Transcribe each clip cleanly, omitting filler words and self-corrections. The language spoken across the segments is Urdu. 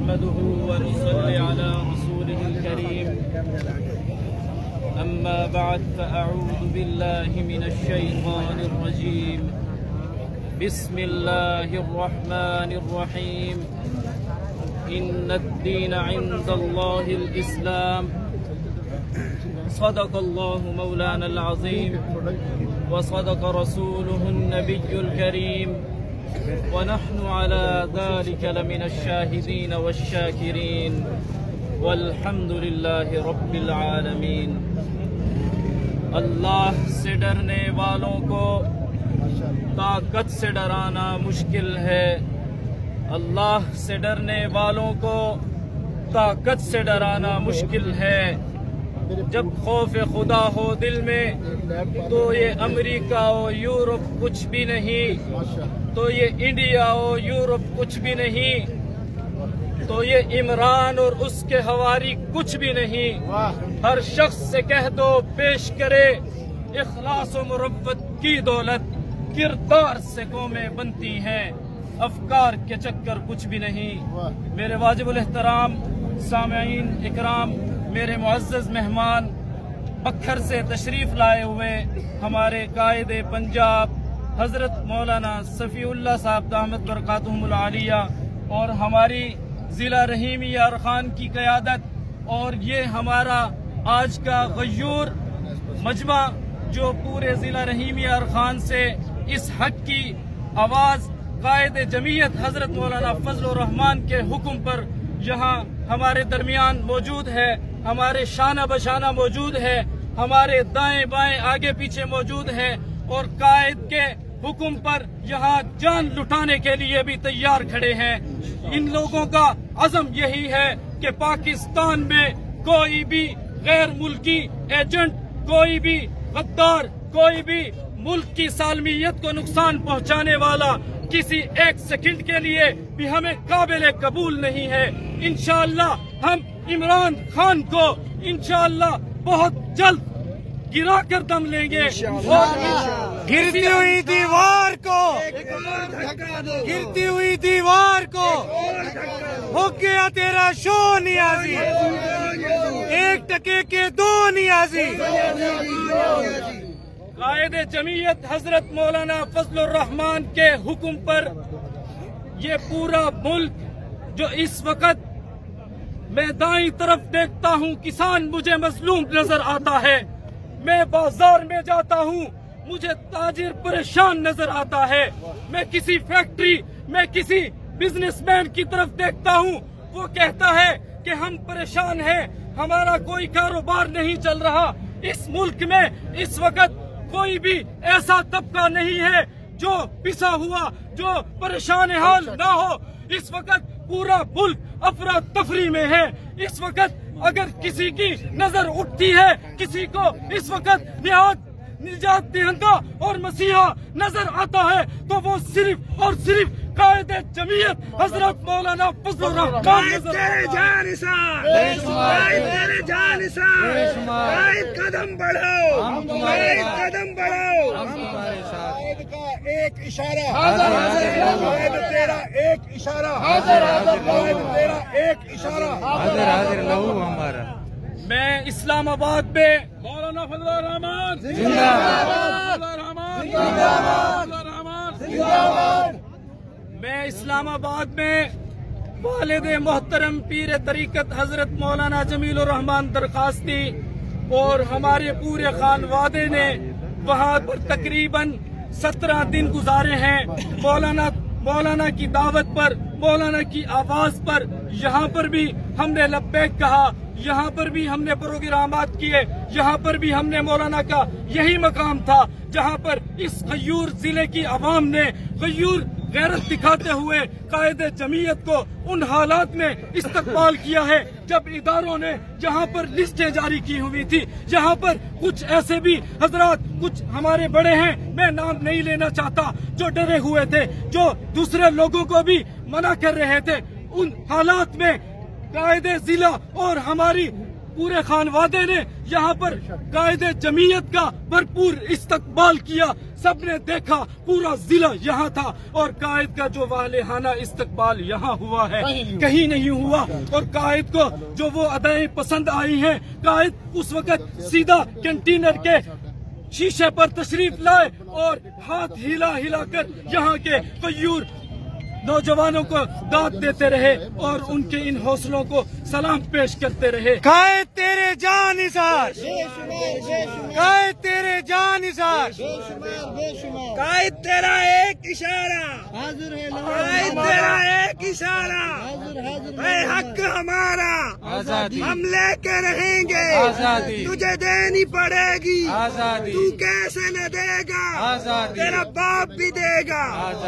نحمده ونصلي على رسوله الكريم أما بعد فأعوذ بالله من الشيطان الرجيم بسم الله الرحمن الرحيم إن الدين عند الله الإسلام صدق الله مولانا العظيم وصدق رسوله النبي الكريم ونحن على ذلك لمن الشاهدين والشاكرين والحمد لله رب العالمين۔ اللہ سے ڈرنے والوں کو طاقت سے ڈرانا مشکل ہے، اللہ سے ڈرنے والوں کو طاقت سے ڈرانا مشکل ہے۔ جب خوف خدا ہو دل میں تو یہ امریکہ ہو یورپ کچھ بھی نہیں، تو یہ انڈیا ہو یورپ کچھ بھی نہیں، تو یہ عمران اور اس کے حواری کچھ بھی نہیں۔ ہر شخص سے کہہ دو پیش کرے اخلاص و مروت کی دولت، کردار سے قومیں بنتی ہیں، افکار کے چکر کچھ بھی نہیں۔ میرے واجب الاحترام سامعین اکرام، میرے معزز مہمان، بکھر سے تشریف لائے ہوئے ہمارے قائد پنجاب حضرت مولانا صفی اللہ صاحب دامت برکاتہم العالیہ اور ہماری ضلع رحیم یار خان کی قیادت، اور یہ ہمارا آج کا غیور مجمع جو پورے ضلع رحیم یار خان سے اس حق کی آواز قائد جمعیت حضرت مولانا فضل الرحمان کے حکم پر یہاں ہمارے درمیان موجود ہے، ہمارے شانہ بشانہ موجود ہے، ہمارے دائیں بائیں آگے پیچھے موجود ہے، اور قائد کے حکم پر یہاں جان لٹانے کے لیے بھی تیار کھڑے ہیں۔ ان لوگوں کا عزم یہی ہے کہ پاکستان میں کوئی بھی غیر ملکی ایجنٹ، کوئی بھی غدار، کوئی بھی ملک کی سالمیت کو نقصان پہنچانے والا کسی ایک سیکنڈ کے لیے بھی ہمیں قابل قبول نہیں ہے۔ انشاءاللہ ہم عمران خان کو انشاءاللہ بہت جلد گرا کر دم لیں گے، گرتی ہوئی دیوار کو، گرتی ہوئی دیوار کو ہو گیا تیرا شو نیازی، ایک ٹکے کے دو نیازی۔ قائد جمعیت حضرت مولانا فضل الرحمان کے حکم پر یہ پورا ملک جو اس وقت میں دائیں طرف دیکھتا ہوں کسان مجھے مظلوم نظر آتا ہے، میں بازار میں جاتا ہوں مجھے تاجر پریشان نظر آتا ہے، میں کسی فیکٹری میں کسی بزنس مین کی طرف دیکھتا ہوں وہ کہتا ہے کہ ہم پریشان ہیں، ہمارا کوئی کاروبار نہیں چل رہا۔ اس ملک میں اس وقت کوئی بھی ایسا طبقہ نہیں ہے جو پسا ہوا، جو پریشان حال نہ ہو۔ اس وقت پورا ملک افراتفری میں ہے۔ اس وقت اگر کسی کی نظر اٹھتی ہے، کسی کو اس وقت نجات دہندہ اور مسیحا نظر آتا ہے تو وہ صرف اور صرف قائد جمعیت حضرت مولانا فضل الرحمان نظر آتا ہے۔ قدم بڑھاؤ، قدم بڑھاؤ، قائد کا ایک اشارہ، قائد تیرا ایک اشارہ، قائد تیرا ایک اشارہ، حاضر لہو ہمارا۔ میں اسلام آباد میں مولانا فضل الرحمان زندہ باد، میں اسلام آباد میں والد محترم پیر طریقت حضرت مولانا جمیل الرحمان درخواستی اور ہمارے پورے خانوادے نے وہاں پر تقریباً 17 دن گزارے ہیں۔ مولانا کی دعوت پر، مولانا کی آواز پر یہاں پر بھی ہم نے لبیک کہا، یہاں پر بھی ہم نے پروگرامات کیے، یہاں پر بھی ہم نے مولانا کا یہی مقام تھا جہاں پر اس غیور ضلع کی عوام نے غیور غیرت دکھاتے ہوئے قائد جمعیت کو ان حالات میں استقبال کیا ہے جب اداروں نے جہاں پر لسٹیں جاری کی ہوئی تھی، جہاں پر کچھ ایسے بھی حضرات، کچھ ہمارے بڑے ہیں، میں نام نہیں لینا چاہتا، جو ڈرے ہوئے تھے، جو دوسرے لوگوں کو بھی منع کر رہے تھے، ان حالات میں قائد ضلع اور ہماری پورے خانوادے نے یہاں پر قائد جمعیت کا بھرپور استقبال کیا. سب نے دیکھا پورا ضلع یہاں تھا اور قائد کا جو والہانہ استقبال یہاں ہوا ہے کہیں نہیں ہوا. اور قائد کو جو وہ ادائیں پسند آئی ہیں، قائد اس وقت سیدھا کنٹینر کے شیشے پر تشریف لائے اور ہاتھ ہلا ہلا کر یہاں کے غیور نوجوانوں کو داد دیتے رہے اور ان کے ان حوصلوں کو سلام پیش کرتے رہے. قائد تیرے جان نثار، قائد تیرے جان نثار، قائد تیرا ایک اشارہ، قائد تیرا ایک اشارہ، اے حق ہمارا ہم لے کے رہیں گے، تجھے دینی پڑے گی، تو کیسے نہ دے گا، تیرا باپ بھی دے گا.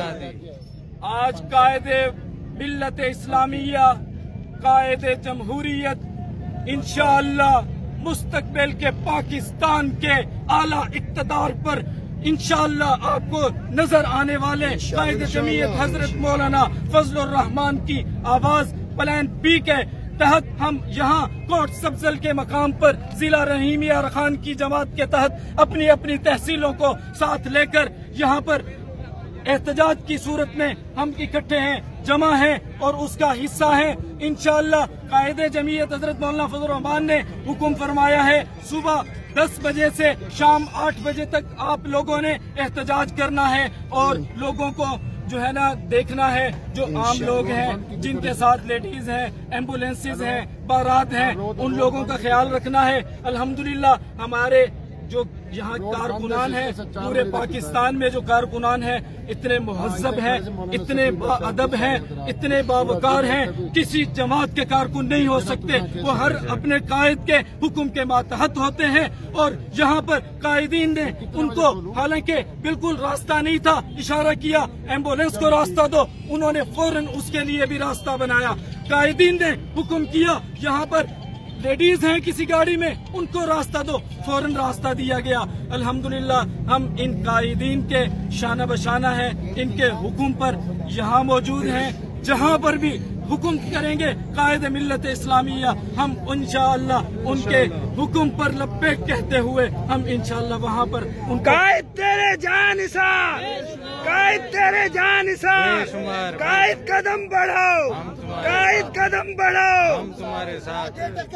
آج قائد ملت اسلامیہ، قائد جمہوریت انشاءاللہ مستقبل کے پاکستان کے اعلیٰ اقتدار پر انشاءاللہ آپ کو نظر آنے والے قائد جمعیت حضرت مولانا فضل الرحمان کی آواز پلان بی کے تحت ہم یہاں کوٹ سبزل کے مقام پر ضلع رحیمیہ ارکان کی جماعت کے تحت اپنی اپنی تحصیلوں کو ساتھ لے کر یہاں پر احتجاج کی صورت میں ہم اکٹھے ہیں، جمع ہیں اور اس کا حصہ ہیں. انشاءاللہ قائد جمعیت حضرت مولانا فضل الرحمان نے حکم فرمایا ہے صبح 10 بجے سے شام 8 بجے تک آپ لوگوں نے احتجاج کرنا ہے اور لوگوں کو جو ہے نا دیکھنا ہے، جو عام لوگ ہیں جن کے ساتھ لیڈیز ہیں، ایمبولینسز ہیں، بارات ہیں، ان لوگوں کا خیال رکھنا ہے. الحمدللہ ہمارے جو یہاں کارکنان ہیں، پورے پاکستان میں جو کارکنان ہیں اتنے مہذب ہیں، اتنے با ادب ہیں، اتنے باوقار ہیں، کسی جماعت کے کارکن نہیں ہو سکتے. وہ ہر اپنے قائد کے حکم کے ماتحت ہوتے ہیں اور یہاں پر قائدین نے ان کو حالانکہ بالکل راستہ نہیں تھا، اشارہ کیا ایمبولینس کو راستہ دو، انہوں نے فوراً اس کے لیے بھی راستہ بنایا. قائدین نے حکم کیا یہاں پر لیڈیز ہیں کسی گاڑی میں ان کو راستہ دو، فوراً راستہ دیا گیا. الحمدللہ ہم ان قائدین کے شانہ بشانہ ہیں، ان کے حکم پر یہاں موجود ہیں. جہاں پر بھی حکم کریں گے قائد ملت اسلامیہ، ہم انشاءاللہ ان کے حکم پر لبیک کہتے ہوئے ہم انشاءاللہ وہاں پر ان کا قائد تیرے جان نثار، قائد تیرے جان نثار، قائد قدم بڑھاؤ، قائد قدم بڑھاؤ. تمہارے ساتھ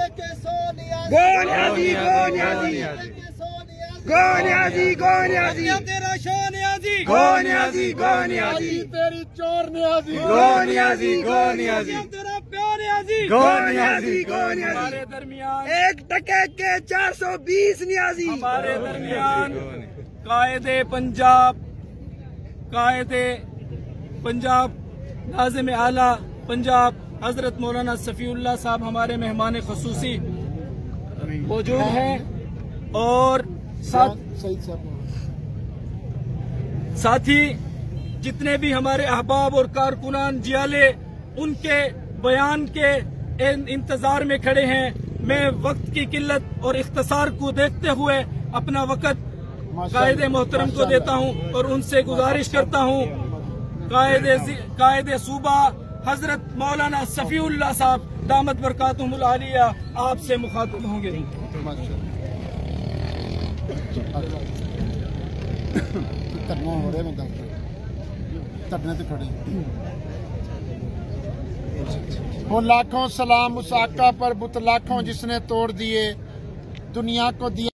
گو نیازی، گو نیازی، گو نیازی، گو نیازی، تیرا شاہ نیازی، گو نیازی، گو نیازی، تیری چور نیازی، گو نیازی، گو نیازی، تیرا پیار نیازی، گو نیازی، گو نیازی. ہمارے درمیان ایک ٹکے کے 420 نیازی. ہمارے درمیان قائد پنجاب، قائد پنجاب ناظم اعلیٰ پنجاب حضرت مولانا صفی اللہ صاحب ہمارے مہمان خصوصی موجود ہیں اور ساتھی جتنے بھی ہمارے احباب اور کارکنان جیالے ان کے بیان کے انتظار میں کھڑے ہیں. میں وقت کی قلت اور اختصار کو دیکھتے ہوئے اپنا وقت قائد محترم کو دیتا ہوں اور ان سے گزارش کرتا ہوں قائد صوبہ حضرت مولانا صفی اللہ صاحب دامت برکاتہم العالیہ آپ سے مخاطب ہوں گے. وہ لاکھوں سلام اس آقا پر بت لاکھوں جس نے توڑ دیے، دنیا کو دیا